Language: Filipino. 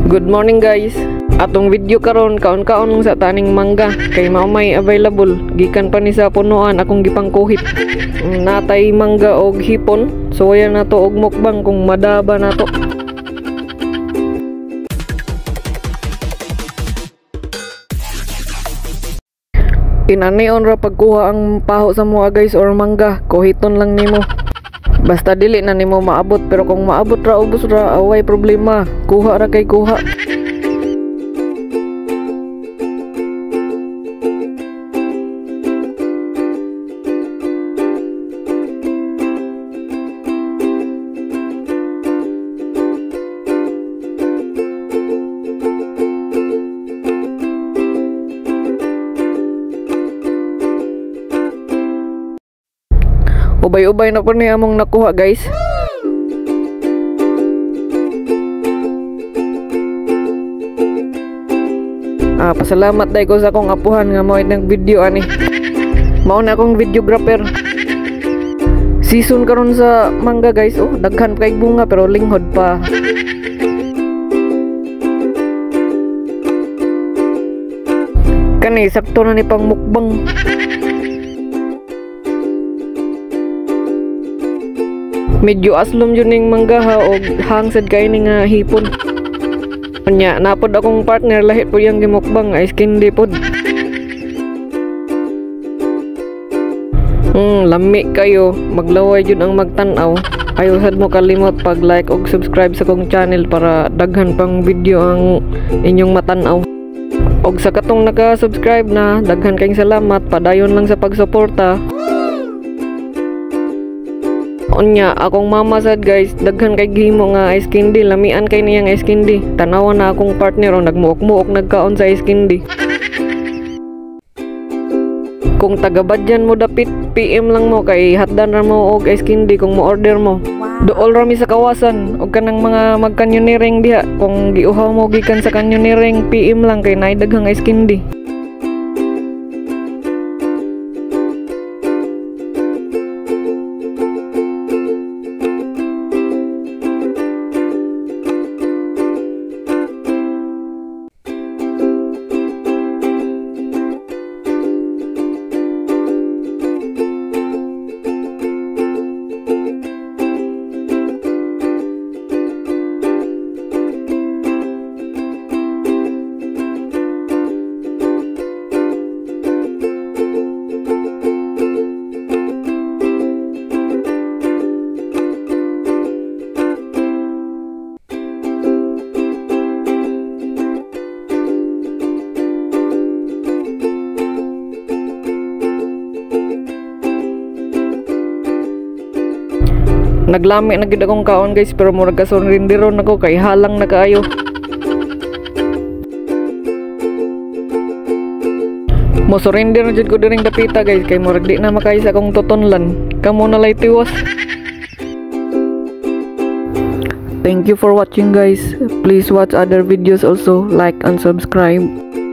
Good morning guys. Atong video karon kaon-kaon sa taning mangga kay mao may available gikan pa ni sa punuan akong gipangkuhit. Natay mangga og hipon, so ayan nato og mukbang kung madaba nato. Inaneon ra pagkuha ang paho sa mua guys or mangga, kuhiton lang nimo. Basta dili na nimo maabot, pero kung maabot ra ubos ra away problema, kuha ra kay kuha. Ubay-ubay na po niya among nakuha guys. Pasalamat dahil ko sa akong apuhan nga mo ng video ani. Mao na akong videographer. Season karon sa mangga guys. Oh, daghan kay bunga pero linghod pa. Kani sakto na ni pang mukbang. Medyo aslom yun yung mangga ha o hangsad kayo ni nga hipon. Nya, napod akong partner lahit po yung gimukbang ice candy pod. Lami kayo, maglaway yun ang magtanaw. Ayusad mo kalimot pag like o subscribe sa kong channel para daghan pang video ang inyong matanaw. Og sa katong naka-subscribe na, daghan kayong salamat, padayon lang sa pagsuporta. Onya, akong mama sad guys, daghan kay gihimo nga ice candy, lamian kay niyang ice candy. Tanawan na akong partner o nagmuok-muok nagkaon sa ice candy. Kung taga-Badyan mo dapit, PM lang mo kay hatdan ra mo og ice candy kung mo-order mo. Dool ra mi sa kawasan og kanang mga mag-canyoneering diha. Kung giuhaw mo gikan sa canyoneering, PM lang kay naay daghang ice candy. Naglami na gid akong kaon guys, pero murag kasurrindiron ako kay halang na kaayo. Mo surrender na jud ko diring dapita guys kay murag di na makay sa akong tutonlan. Kamo na lay tiwas. Thank you for watching guys. Please watch other videos also, like and subscribe.